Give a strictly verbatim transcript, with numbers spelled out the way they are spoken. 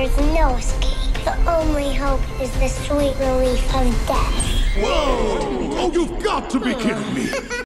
there's no escape. The only hope is the sweet relief of death. Whoa! Oh, you've got to be kidding me!